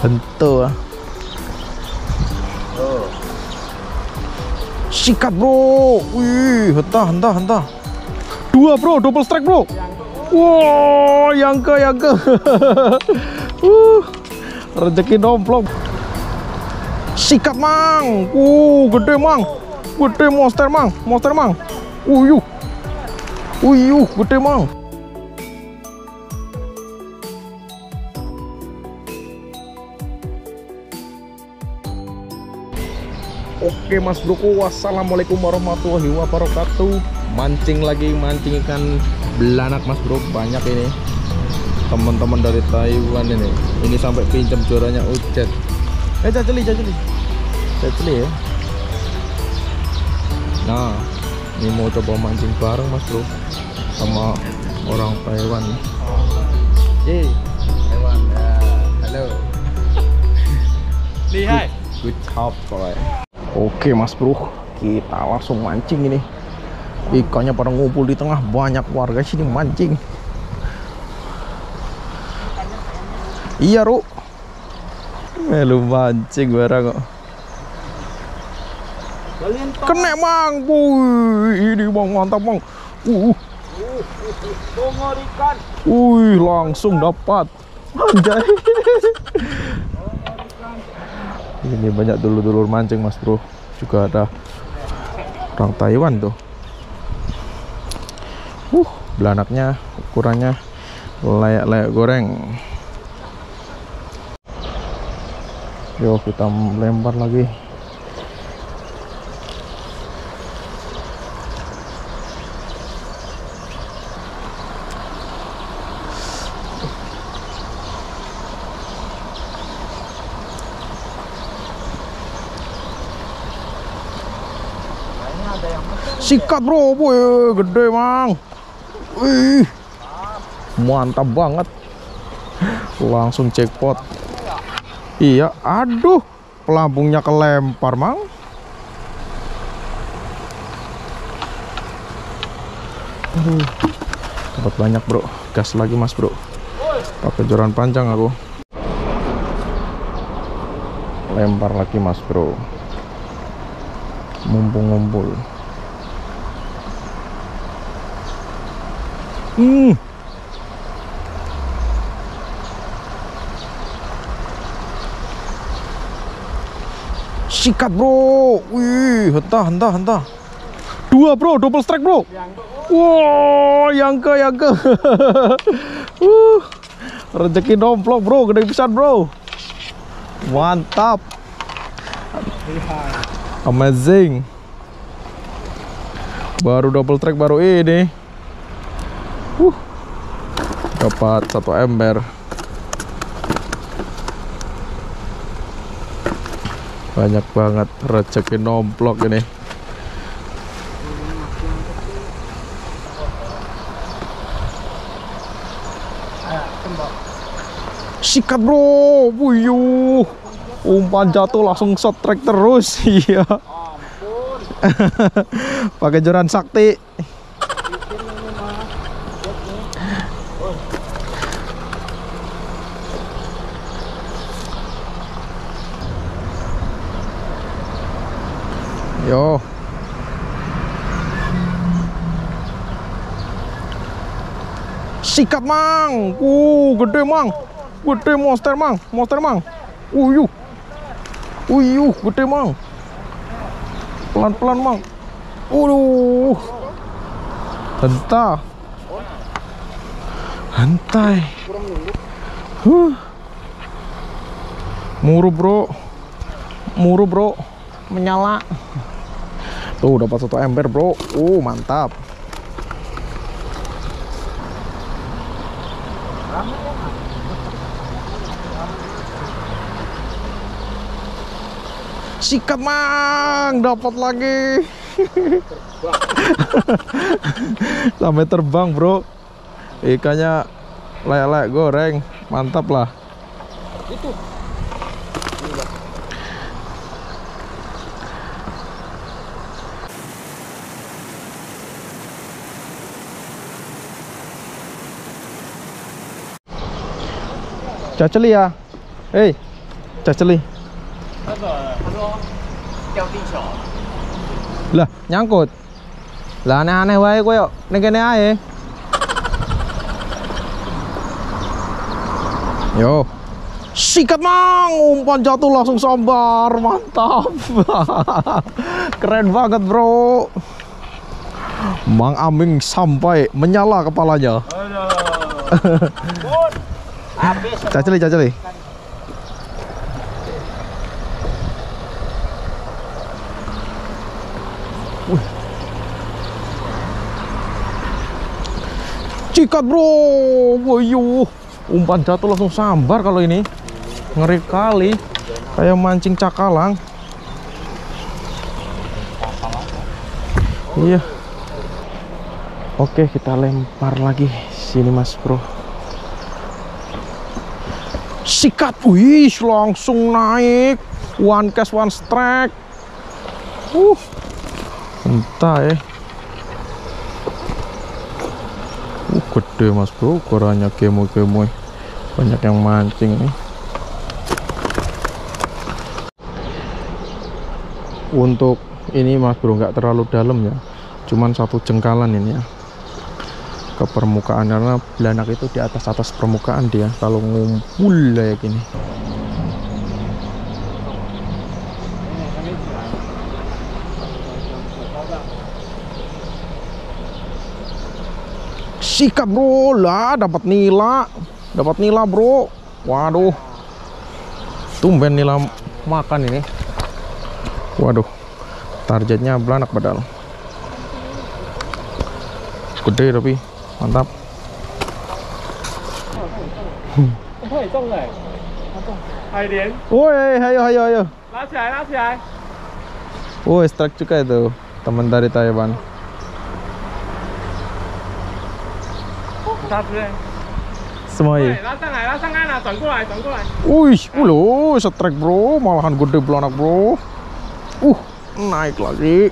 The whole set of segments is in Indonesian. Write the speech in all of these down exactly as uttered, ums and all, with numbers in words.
Bentuk. Sikat bro. Wih, hentah, hentah, hentah. Dua bro, double strike bro. Wow, yang ke, yang ke. uh, rezeki domplok. Sikat mang. Uh, gede mang. Gede monster mang, monster mang. Uyuh. Uyuh, gede mang. Oke mas broku, wassalamualaikum warahmatullahi wabarakatuh. Mancing lagi, mancing ikan belanak mas bro. Banyak ini teman-teman dari Taiwan ini. Ini sampai pinjam juaranya Ujet. Eh caceli, caceli, caceli ya. Nah, ini mau coba mancing bareng mas bro sama orang Taiwan. Yeay, Taiwan. Uh, halo. Lihat. Good, good job boy. Oke mas bro, kita langsung mancing ini. Ikannya pada ngumpul di tengah, banyak warga sini mancing. Iya Ru, melu mancing barang kok. Kena mang, wuih, ini bang mantap bang. Uh, Wih, langsung dapat. Anjay. Ini banyak dulur-dulur mancing mas bro. Juga ada orang Taiwan tuh. Uh, belanaknya ukurannya layak-layak goreng. Yo, kita lempar lagi. Sikat bro, boy, gede mang. Wih, mantap banget. Langsung jackpot. Iya, aduh, pelampungnya kelempar mang. Aduh, dapat banyak bro. Gas lagi mas bro. Pakai joran panjang aku. Lempar lagi mas bro. Mumpung ngumpul. Hmm. Sikat bro. Wih, hentah, hentah, hentah. Dua bro, double strike bro. Wow, yang ke, yang ke. uh, rezeki domplok bro, gede pisan bro. Mantap. Amazing. Baru double strike baru ini. Uh, dapat satu ember. Banyak banget rezeki nomplok ini. Sikat bro, buyuh. Umpan jatuh langsung shot track terus. Iya. Pakai joran sakti. Yo. Sikat mang. Uh, gede mang. Gede monster mang, monster mang. Uyuh. Uyuh, gede mang. Pelan-pelan mang. Uh. Hentah. Hantai. Huh. Muru bro. Muru bro. Menyala. Tuh dapat satu ember bro. Uh, mantap. Sikat mang, dapat lagi. Sampai terbang bro. Ikannya layak-layak goreng. Mantap lah. Itu. Caceli ya. Hei. Caceli. Lah, nyangkut. Lah aneh-aneh wae koyo ning kene ae. Yo. Sikat mang, umpan jatuh langsung sambar, mantap. Keren banget bro. Mang Aming sampai menyala kepalanya. Caceli, caceli. Sikat bro, woyo. Umpan jatuh langsung sambar kalau ini. Ngeri kali, kayak mancing cakalang. Iya. Oke, kita lempar lagi sini mas bro. Sikat, wih, langsung naik. One cast, one strike. Uh, entah ya. Uh, gede mas bro, ukurannya kemo-kemo. Banyak yang mancing nih. Untuk ini mas bro nggak terlalu dalam ya, cuman satu jengkalan ini ya ke permukaan, karena belanak itu di atas atas permukaan dia kalau ngumpul kayak gini. Sikat bro, lah dapat nila, dapat nila bro. Waduh, tumben nila makan ini. Waduh, targetnya belanak padahal. Gede tapi mantap. Woi, ayo ayo ayo. Woi, strike juga itu teman dari Taiwan. Semua ya. Wih, ulo, strike bro, malahan gede belanak bro. Uh, naik lagi.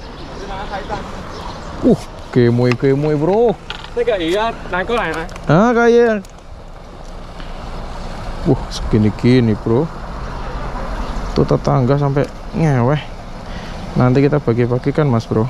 Uh, kemoy kemoy bro. Ah, kayak. Uh, segini-gini bro. Tuh tetangga sampai ngeweh. Nanti kita bagi-bagikan mas bro.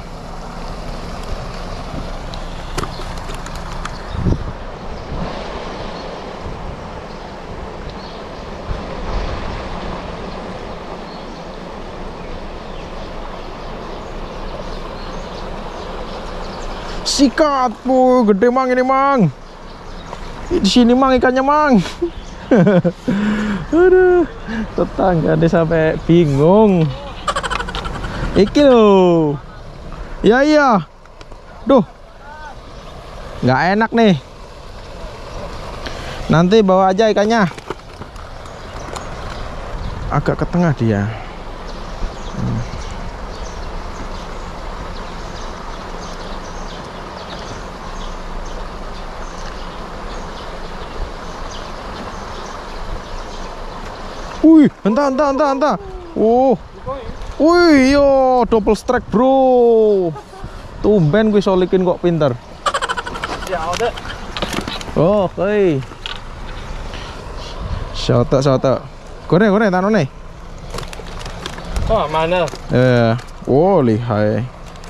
Sikat, bu, gede mang ini mang. Di sini mang ikannya mang. Aduh, tetangga deh sampai bingung. Iki loh. Ya iya. Duh, nggak enak nih. Nanti bawa aja ikannya. Agak ke tengah dia. Hmm. Wih, entah, entah, entah, entah. Oh, wih, yo, double strike bro. Tumben gue solikin kok pinter. Oh, oke. Shota, shota. Goreng, goreng, taruh nih. Oh, mana? Eh, oh, lihai.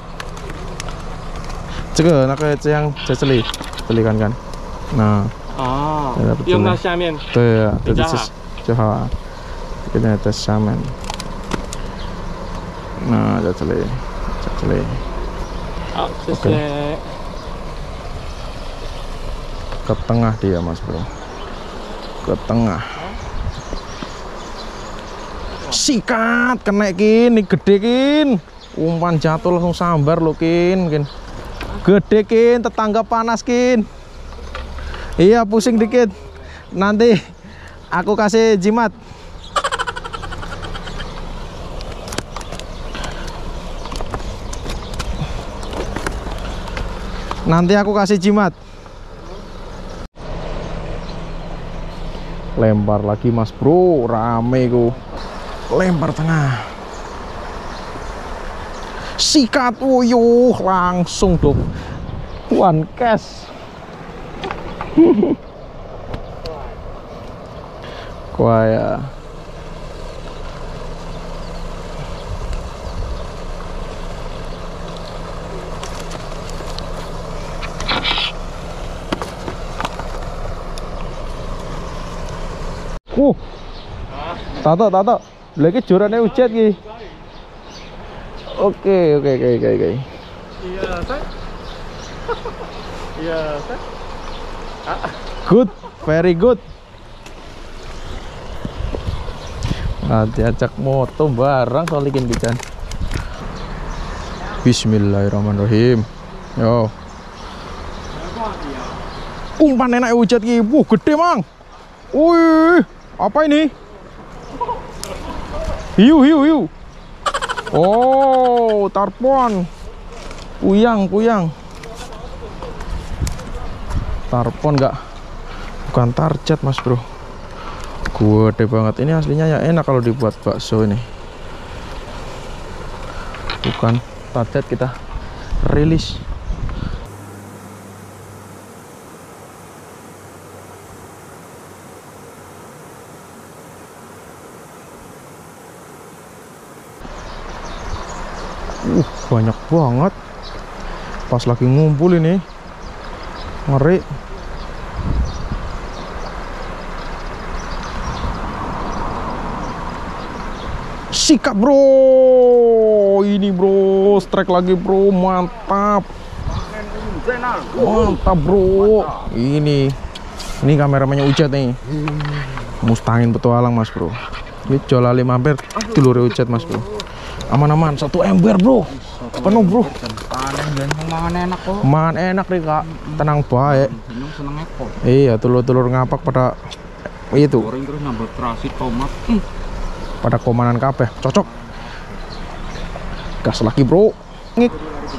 Cek, nak ke yang ceceli, celikan kan. Nah. Ah, yang di atas. 对啊，对，这是就好啊。这个在下面。Nah, ceceli, ceceli. Oh, ceceli. Ke tengah dia mas bro, ke tengah. Sikat, kena kin, ini gede kin. Umpan jatuh langsung sambar lo kin, kin. Gede kin, tetangga panas kin. Iya, pusing dikit. Nanti aku kasih jimat. Nanti aku kasih jimat. Lempar lagi mas bro, rame ku. Lempar tengah. Sikat, wuyuh, langsung tuh. One cast. Kuaya. Uh, tato tato. Lagi jurane ujet ki. Oke oke oke oke oke. Iya, Sek. Iya, Sek. Good, very good. Nah, diajak moto barang soal ikan bican. Bismillahirrahmanirrahim. Yo. Umpan enak ujet ki. Wuh, gede, Mang. Wih, apa ini? Hiu, hiu, hiu. Oh, tarpon. Puyang, puyang. Tarpon enggak? Bukan target, Mas Bro. Gede banget. Ini aslinya ya enak kalau dibuat bakso ini. Bukan target, kita rilis. Uh, banyak banget. Pas lagi ngumpul ini. Ngeri. Sikat, bro. Ini, bro. Strike lagi, bro. Mantap. Mantap, bro. Ini. Ini kameramennya Ujet nih. Mustangin petualang, Mas Bro. Ini jolali mampir. Telur Ujet, Mas Bro. Aman-aman, satu ember, bro. Penuh, bro. Mangan enak kok. Mangan enak nih, Kak. Tenang baik. Seneng ekor. Iya, telur-telur ngapak pada itu. Goreng terus nambah terasi tomat. Pada komanan kabeh. Cocok. Gas lagi, bro. Ngik.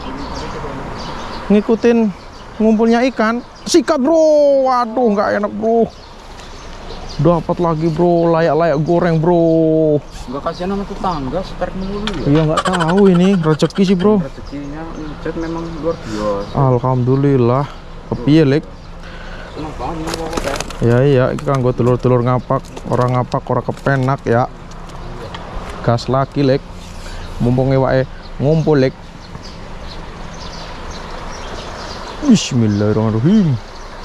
Ngikutin ngumpulnya ikan. Sikat, bro. Waduh, nggak enak, bro. Dapat lagi, bro. Layak-layak goreng, bro. Enggak kasihan sama tetangga, strike mulu ya. Iya, nggak tahu ini rezeki sih, bro. Rezekinya Ujet memang luar biasa. Alhamdulillah. Kepiye, Lek? Seneng banget ini pokoknya. Ya iya, iki kanggo telur-telur ngapak. Orang ngapak ora kepenak ya. Gas lagi, Lek. Mumpung ewake ngumpul, Lek. Bismillahirrahmanirrahim.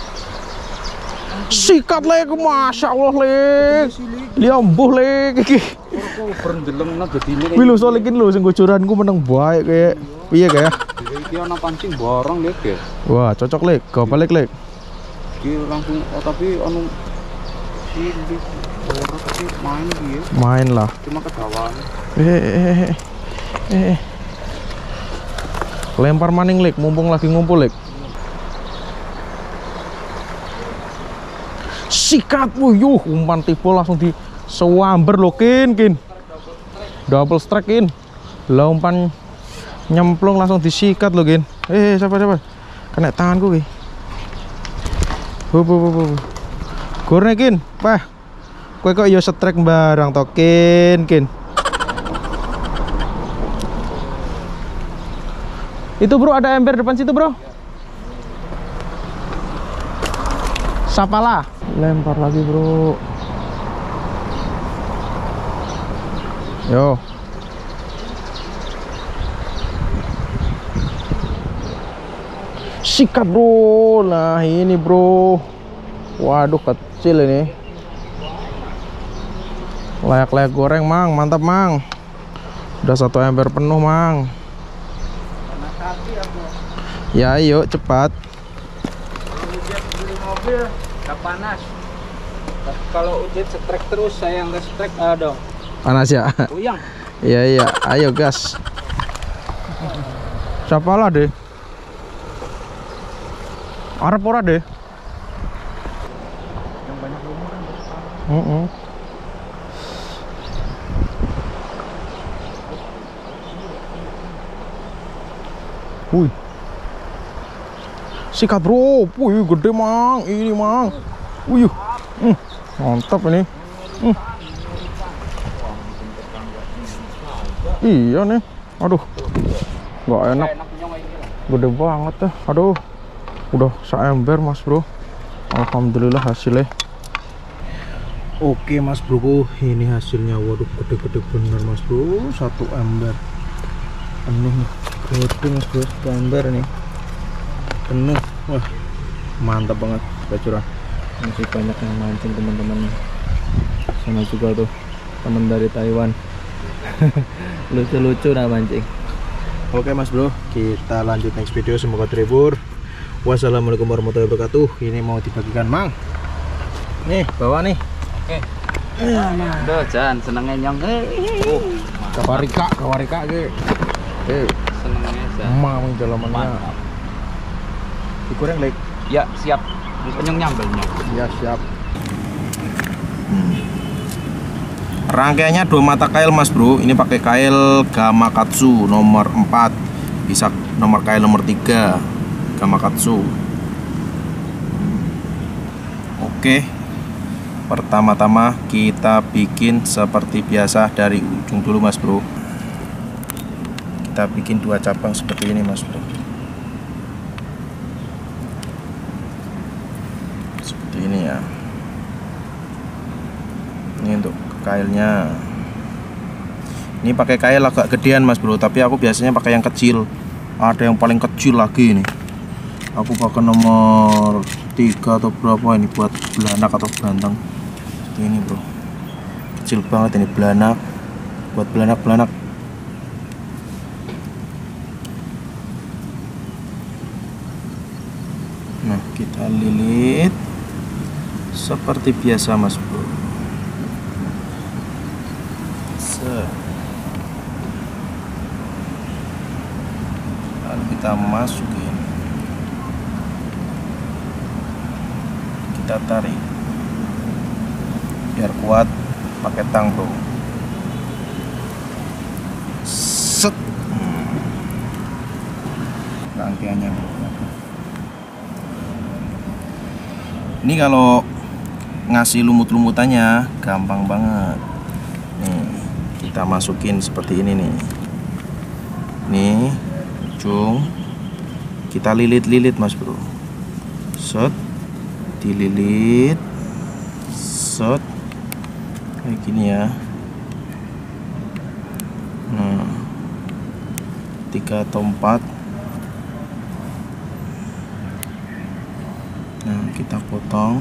Sikat, Lek. Masya Allah, Lek. Liambuh, Lek. Iki. Kok berendeleng nang gedine. Wih, lho soal iki lho sing gojoranku meneng baik kayak piye kayak. Iki ana pancing bareng, Lek ya. Wah, cocok, Lek. Go balik, Lek. Iki langsung oh, tapi anu cilik ora tapi main dia. Main lah. Cuma kedawan. Eh, eh, eh, eh. Lempar maning, Lek. Mumpung lagi ngumpul, Lek. Sikat, wuyuh, umpan tipe langsung di sewamber lo, kin, kin. Double strike, kin. Lah umpan nyemplung langsung disikat lo, kin. Eh, siapa siapa? Kena tanganku, ki. Bu, bu, bu, bu. Goreng, kin. Pah. Kowe kok yo strike barang to, kin, kin. Itu, bro, ada ember depan situ, bro. Sapala. Lempar lagi, bro. Yo. Sikat, bro. Nah, ini, bro. Waduh, kecil ini. Layak-layak goreng, Mang. Mantap, Mang. Udah satu ember penuh, Mang. Ya, yuk, cepat. Mobil nggak panas. Kalau Ujet strike terus, saya nggak strike ah, dong. Panas ya? Puyang. Iya, iya. Ayo, gas. Siapa lah deh? Arep ora deh? Yang banyak lumur kan. Mm -mm. Wih. Sikat, bro. Wih, gede, Mang. Ini, Mang. Wih. Hmm. Mantap ini. Hmm. Iya nih. Aduh. Nggak enak. Gede banget ya. Aduh. Udah seember, Mas Bro. Alhamdulillah hasilnya. Oke, Mas Bro. Ini hasilnya. Waduh, gede-gede bener, Mas Bro. Satu ember. Penuh nih. Gede, Mas Bro. Satu ember nih. Penuh. Wah, mantap banget bacuran. Masih banyak yang mancing, teman-teman. Sama juga tuh temen dari Taiwan. Lucu-lucu nah mancing. Oke Mas Bro, kita lanjut next video. Semoga terhibur. Wassalamualaikum warahmatullahi wabarakatuh. Ini mau dibagikan Mang. Nih, bawa nih. Oke. Aduh, Jan, senengnya nyong. Oh, kawarika, kawarika ge. Eh, Senengnya Jan. Mang dalamannya. Dikurang, Lek. Ya, siap. Nyong nyambelnya. Ya, siap. Hmm. Rangkaiannya dua mata kail Mas Bro. Ini pakai kail Gamakatsu nomor empat. Bisa nomor kail nomor tiga Gamakatsu. Oke. Pertama-tama kita bikin seperti biasa dari ujung dulu Mas Bro. Kita bikin dua cabang seperti ini Mas Bro. Seperti ini ya. Ini untuk kailnya. Ini pakai kail agak gedean Mas Bro, tapi aku biasanya pakai yang kecil. Ada yang paling kecil lagi nih. Aku pakai nomor tiga atau berapa ini buat belanak atau banteng. Seperti ini Bro. Kecil banget ini belanak. Buat belanak-belanak. Nah, kita lilit seperti biasa Mas Bro. Lalu kita masukin, kita tarik biar kuat, pakai tang Bro. Set. Rangkaiannya Bro. Ini kalau ngasih lumut-lumutannya gampang banget. Nih, kita masukin seperti ini nih. Nih, ujung kita lilit-lilit Mas Bro. Set, dililit, set, kayak gini ya. Nah, tiga atau empat. Nah, kita potong.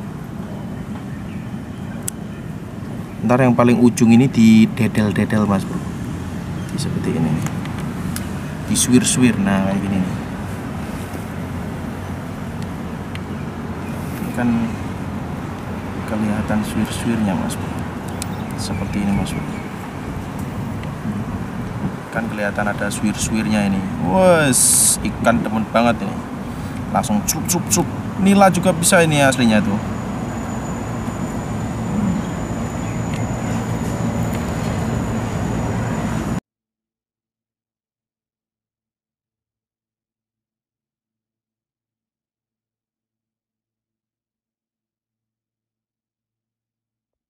Ntar yang paling ujung ini di dedel-dedel Mas Bro. Seperti ini nih. Disuir-suir, nah kayak gini nih. Ini kan kelihatan suir-suirnya Mas Bro. Seperti ini Mas Bro. Kan kelihatan ada suir-suirnya ini. Wes, ikan demen banget ini. Langsung cup cup cup. Nila juga bisa ini aslinya tuh.